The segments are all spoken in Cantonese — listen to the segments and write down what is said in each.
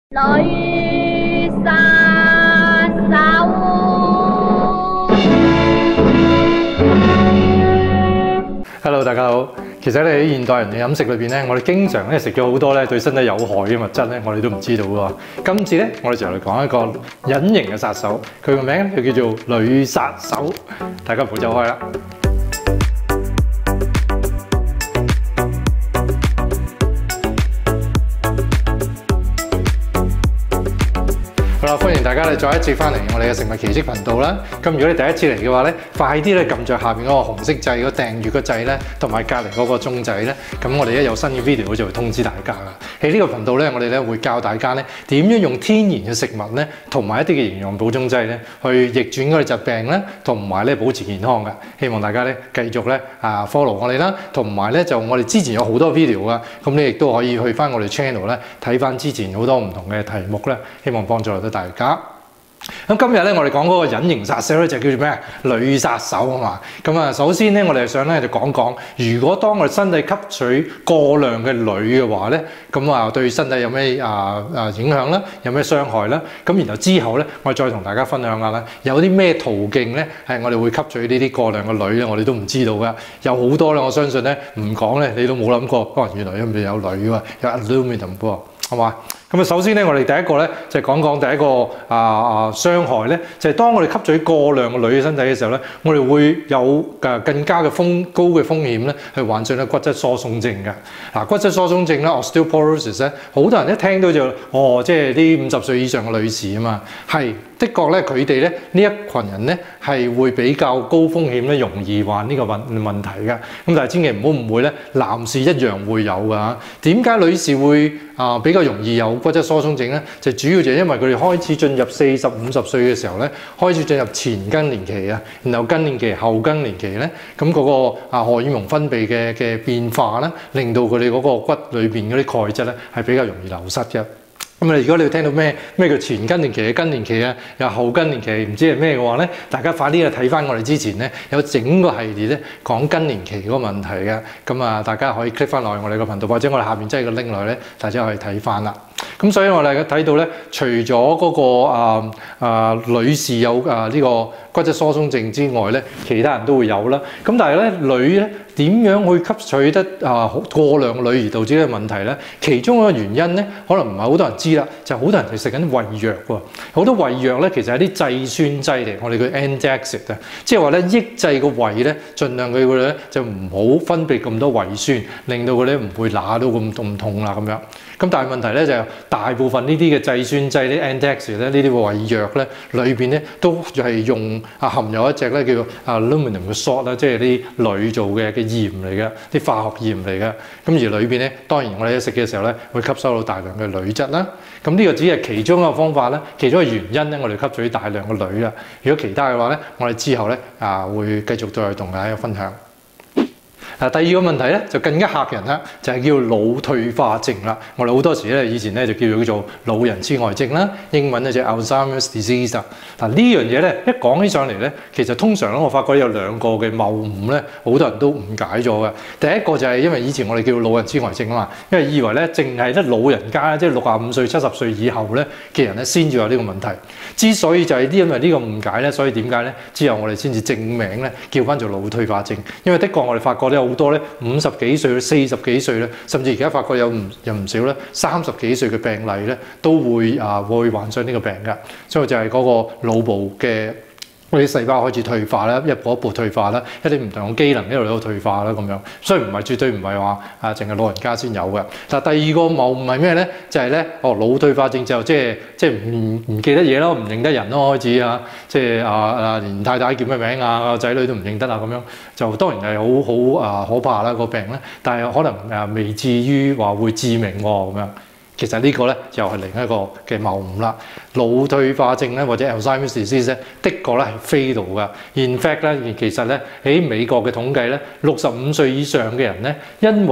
女殺手。 Hello， 大家好。其實咧喺現代人嘅飲食裏邊咧，我哋經常咧食咗好多咧對身體有害嘅物質咧，我哋都唔知道喎。今次咧，我哋就嚟講一個隱形嘅殺手，佢個名就叫做女殺手。大家唔好走開啦！好啦，歡迎大家咧再一次翻嚟我哋嘅食物奇蹟頻道啦。咁如果你第一次嚟嘅話咧，快啲咧撳著下邊嗰個紅色掣嗰訂閱個掣咧，同埋隔離嗰個鐘仔咧，咁我哋一有新嘅 video 就會通知大家噶。喺呢個頻道咧，我哋咧會教大家咧點樣用天然嘅食物咧，同埋一啲嘅營養補充劑咧，去逆轉嗰啲疾病咧，同埋咧保持健康噶。希望大家咧繼續咧follow 我哋啦，同埋咧就我哋之前有好多 video 噶，咁你亦都可以去翻我哋 channel 咧睇翻之前好多唔同嘅題目咧，希望幫助到大家。咁今日咧，我哋講嗰個隱形殺手咧，就叫做咩？女殺手啊嘛。咁啊，首先咧，我哋想咧就講講，如果當我哋身體吸取過量嘅鋁嘅話咧，咁啊對身體有咩影響啦？有咩傷害啦？咁然後之後咧，我哋再同大家分享下啦，有啲咩途徑咧係我哋會吸取呢啲過量嘅鋁咧？我哋都唔知道噶，有好多啦。我相信咧唔講咧，你都冇諗過，哦，原來入面有鋁喎，有 aluminium 喎，係嘛？咁啊，首先咧，我哋第一個咧就係講講第一個傷害咧，就係當我哋吸取過量嘅鋁喺身體嘅時候咧，我哋會有更加嘅高嘅風險咧，去患上咧骨質疏鬆症嘅。嗱，骨質疏鬆症咧 osteoporosis 咧，好多人一聽到就即係啲50歲以上嘅女士啊嘛，係的確咧，佢哋咧呢一群人咧係會比較高風險咧，容易患呢個問題嘅。咁但係千祈唔好誤會咧，男士一樣會有㗎嚇。點解女士會比較容易有骨質疏鬆症咧？就主要就係因為佢哋開始進入40、50歲嘅時候咧，開始進入前更年期啊，然後更年期、後更年期咧，咁嗰個荷爾蒙分泌嘅變化咧，令到佢哋嗰個骨裏邊嗰啲鈣質咧係比較容易流失嘅。咁如果你聽到咩叫前更年期嘅更年期啊，又後更年期唔知係咩嘅話咧，大家快啲去睇翻我哋之前咧有整個系列咧講更年期嗰個問題嘅。咁啊，大家可以 click 翻落去我哋個頻道，或者我哋下邊真係個 link 落去咧，大家可以睇翻啦。咁所以我哋睇到咧，除咗嗰個女士有呢個骨質疏鬆症之外咧，其他人都會有啦。咁但係咧，鋁咧點樣去吸取得過量鋁而導致呢個問題咧？其中一個原因咧，可能唔係好多人知啦，就係好多人係食緊胃藥喎。好多胃藥咧，其實係啲制酸劑嚟，我哋叫 antacid 啊，即係話咧抑制個胃咧，盡量佢咧就唔好分泌咁多胃酸，令到佢咧唔會揦到咁痛啦咁樣。咁但係問題咧就係大部分呢啲嘅制酸劑啲 antacid 咧，呢啲胃藥咧裏邊咧都係用含有一隻咧叫做aluminum 嘅 salt 啦，即係啲鋁做嘅鹽嚟嘅，啲化學鹽嚟嘅。咁而裏邊咧，當然我哋一食嘅時候咧會吸收到大量嘅鋁質啦。咁呢個只係其中一個方法啦，其中一個原因咧，我哋吸取大量嘅鋁啦。如果其他嘅話咧，我哋之後咧會繼續再同大家分享。第二個問題咧就更加嚇人啦，就係叫腦退化症啦。我哋好多時咧以前咧就叫做老人痴呆症啦，英文咧就 Alzheimer's disease。嗱呢樣嘢咧一講起上嚟咧，其實通常咧我發覺有兩個嘅謬誤咧，好多人都誤解咗嘅。第一個就係因為以前我哋叫老人痴呆症啊嘛，因為以為咧淨係得老人家即係65歲、70歲以後咧嘅人咧先至有呢個問題。之所以就係因為呢個誤解咧，所以點解咧之後我哋先至正名咧叫翻做腦退化症。因為的確我哋發覺咧好多咧50幾歲、40幾歲咧，甚至而家發覺有唔少咧30幾歲嘅病例咧，都會患上呢個病㗎。所以就係嗰個腦部嘅嗰啲細胞開始退化啦，一步一步退化啦，一啲唔同嘅機能一路都退化啦咁樣。所以唔係絕對唔係話淨係老人家先有嘅。但第二個謬誤係咩咧？就係咧腦退化症就即係唔記得嘢咯，唔認得人咯，開始即係連太太叫咩名仔女都唔認得咁樣，就當然係好可怕啦個病咧。但係可能未至於話會致命咁樣。其實呢個咧又係另一個嘅謬誤啦。腦退化症咧或者 Alzheimer's disease 咧，的確咧係 fatal 㗎。In fact 咧，其實咧喺美國嘅統計咧，65歲以上嘅人咧，因為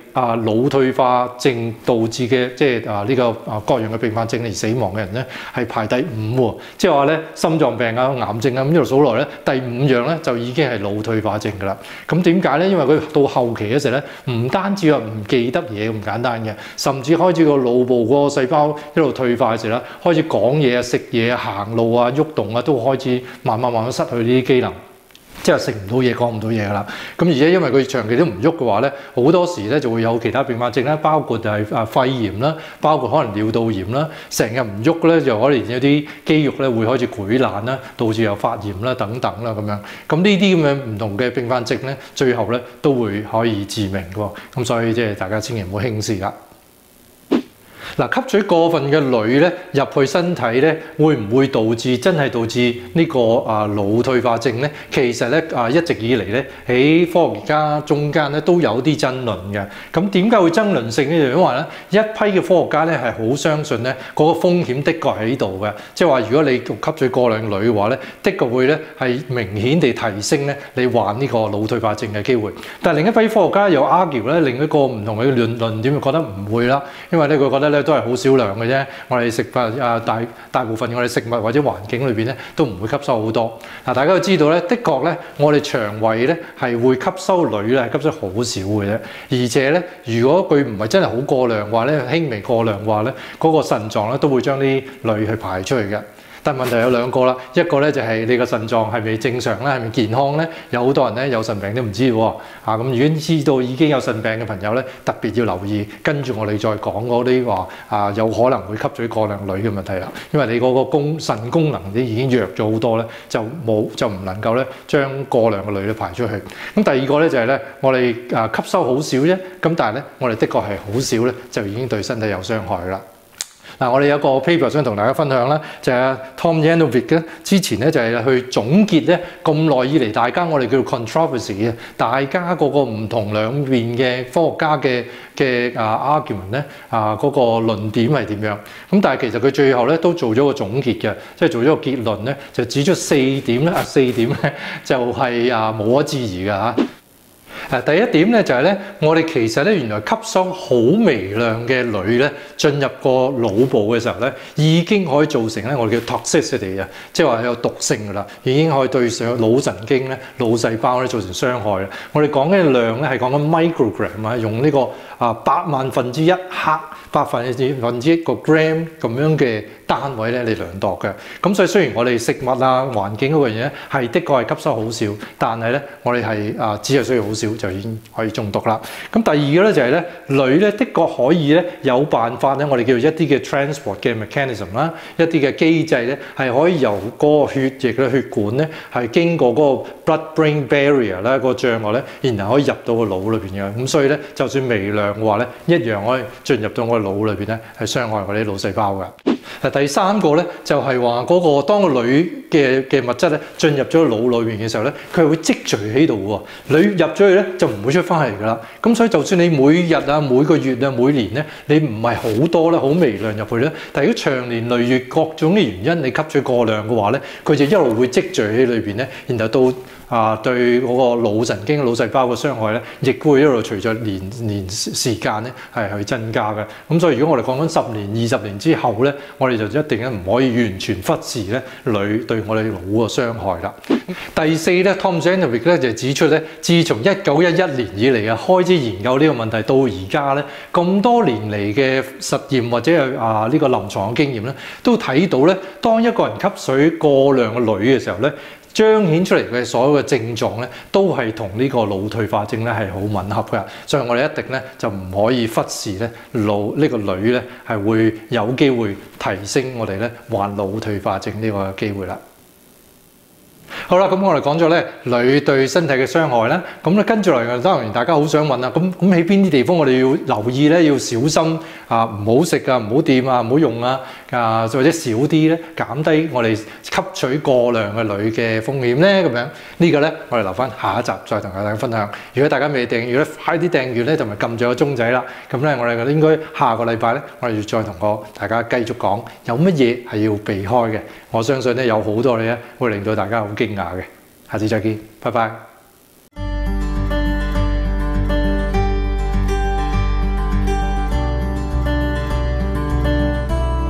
腦退化症導致嘅，即係呢個各樣嘅併發症而死亡嘅人咧，係排第5喎。即係話咧，心臟病啊、癌症啊，咁一路數落咧，第5樣咧就已經係腦退化症㗎啦。咁點解咧？因為佢到後期嘅時候咧，唔單止話唔記得嘢咁簡單嘅，甚至開始個腦部嗰個細胞一路退化嘅時候咧，開始講嘢啊、食嘢啊、行路啊、喐動啊，都開始慢慢失去呢啲機能。即係食唔到嘢、講唔到嘢㗎啦。咁而且因為佢長期都唔喐嘅話咧，好多時咧就會有其他併發症啦，包括就係肺炎啦，包括可能尿道炎啦，成日唔喐咧就可能有啲肌肉咧會開始潰爛啦，導致有發炎啦等等啦咁樣。咁呢啲咁樣唔同嘅併發症咧，最後咧都會可以致命㗎。咁所以即係大家千祈唔好輕視啦。嗱，吸取過分嘅鋁咧入去身體咧，會唔會導致真係導致呢個腦退化症咧？其實咧一直以嚟咧喺科學家中間咧都有啲爭論嘅。咁點解會爭論性咧？因為咧一批嘅科學家咧係好相信咧嗰個風險的確喺度嘅，即係話如果你吸取過量鋁嘅話咧，的確會咧係明顯地提升咧你患呢個腦退化症嘅機會。但係另一批科學家又 argue 咧另一個唔同嘅論點，覺得唔會啦，因為咧佢覺得咧都係好少量嘅啫。我哋食物大部分我哋食物或者環境裏邊咧都唔會吸收好多。嗱，大家都知道咧，的確咧我哋腸胃咧係會吸收鋁咧，係吸收好少嘅啫。而且咧，如果佢唔係真係好過量嘅話咧，輕微過量嘅話咧，嗰個腎臟咧都會將啲鋁去排出去嘅。但問題有兩個啦，一個咧就係你個腎臟係咪正常咧，係咪健康咧？有好多人咧有腎病都唔知喎。咁如果知道已經有腎病嘅朋友咧，特別要留意，跟住我哋再講嗰啲話有可能會吸取過量鋁嘅問題啦。因為你嗰個腎功能已經弱咗好多咧，就唔能夠咧將過量嘅鋁咧排出去。咁第二個咧就係咧，我哋吸收好少啫，咁但係咧我哋的確係好少咧，就已經對身體有傷害啦。嗱，我哋有個 paper 想同大家分享啦，就係 Tom Yanovich 咧，之前咧就係去總結咧咁耐以嚟，大家我哋叫 controversy 嘅，大家個唔同兩邊嘅科學家嘅argument 咧嗰個論點係點樣？咁但係其實佢最後咧都做咗個總結嘅，即係做咗個結論咧，就指出4點咧，就係冇可置疑嘅嚇。第一點咧就係咧，我哋其實咧原來吸收好微量嘅鋁咧進入個腦部嘅時候咧，已經可以造成咧我哋叫 toxicity 啊，即係話有毒性㗎啦，已經可以對上腦神經咧、腦細胞咧造成傷害啦。我哋講嘅量咧係講緊 microgram 啊，用呢個8萬分之1克、8分之1個 gram 咁樣嘅單位咧嚟量度嘅。咁所以雖然我哋食物環境嗰樣嘢係的確係吸收好少，但係咧我哋係只係需要好少就已經可以中毒啦。咁第二個咧就係咧鋁咧的確可以咧有辦法咧，我哋叫做一啲嘅 transport 嘅 mechanism 啦，一啲嘅機制咧係可以由嗰個血液嘅血管咧係經過嗰個 blood-brain barrier 咧個障礙咧，然後可以入到個腦裏邊嘅。咁所以咧就算微量嘅話咧，一樣可以進入到我哋腦裏邊咧係傷害我哋啲腦細胞㗎。第三個咧就係話嗰個當個鋁嘅物質咧進入咗腦裏邊嘅時候咧，佢係會積聚喺度喎。鋁入咗去咧就唔會出翻嚟㗎啦。咁所以就算你每日每個月每年咧，你唔係好多咧好微量入去咧，但係如果長年累月各種嘅原因你吸取過量嘅話咧，佢就一路會積聚喺裏邊咧，然後到對嗰個腦神經、腦細胞嘅傷害咧，亦會一路隨著年時間咧係去增加嘅。咁所以如果我哋講緊10年、20年之後咧，我哋就一定咧唔可以完全忽視咧鋁對我哋腦嘅傷害啦。第四咧 ，Tom Yanovich 咧就指出咧，自從1911年以嚟開始研究呢個問題到而家咧，咁多年嚟嘅實驗或者係呢個臨床嘅經驗咧，都睇到咧，當一個人吸水過量嘅鋁嘅時候咧，彰顯出嚟嘅所有嘅症狀咧，都係同呢個腦退化症咧係好吻合㗎，所以我哋一定咧就唔可以忽視咧呢個鋁咧係會有機會提升我哋咧患腦退化症呢個機會啦。好啦，咁我哋講咗咧鋁對身體嘅傷害啦，咁咧跟住嚟嘅當然大家好想問啦，咁喺邊啲地方我哋要留意咧，要小心唔好食啊，唔好掂啊，唔好用啊，或者少啲咧，減低我哋吸取過量嘅鋁嘅風險咧，咁樣呢個咧我哋留翻下一集再同大家分享。如果大家未訂閱咧，快啲訂閱咧，同埋撳住個鐘仔啦。咁咧我哋應該下個禮拜咧，我哋要再同大家繼續講有乜嘢係要避開嘅。我相信咧有好多嘢咧會令到大家好驚訝嘅。下次再見，拜拜。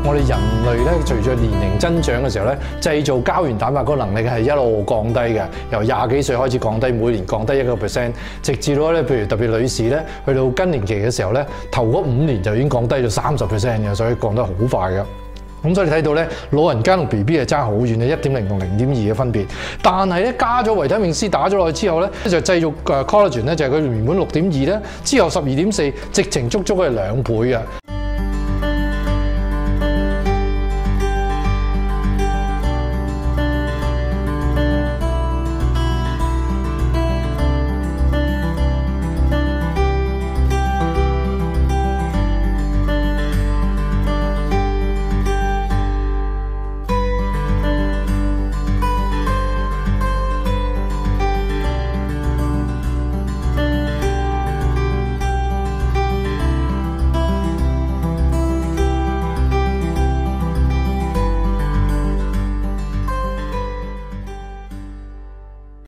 我哋人類咧隨住年齡增長嘅時候咧，製造膠原蛋白嗰個能力係一路降低嘅，由20幾歲開始降低，每年降低1%，直至到咧，譬如特別女士咧，去到更年期嘅時候咧，頭嗰5年就已經降低咗30% 嘅，所以降得好快嘅。咁所以你睇到咧，老人家同 BB 係爭好遠嘅，1.0同0.2嘅分別。但係咧，加咗維他命 C 打咗落去之後咧，就製造collagen咧，就係佢原本6.2咧，之後12.4，直情足足係2倍啊！